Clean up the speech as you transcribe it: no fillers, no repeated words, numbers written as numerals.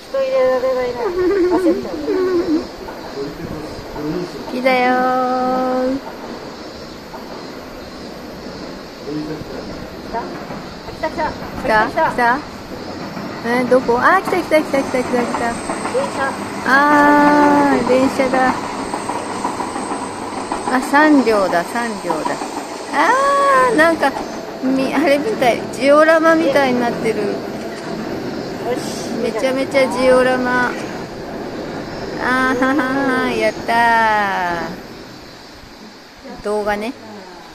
と入れられないな。焦っちゃう。 来たよー。 来た来た来た来た。どこ？あー、来た来た来た来た来た来た。 電車。 あー、電車だ。あ、3両だ、3両だ。あー、なんか、あれみたい、ジオラマみたいになってる。 よし。 めちゃめちゃジオラマ。あーははは、やったー。動画ね。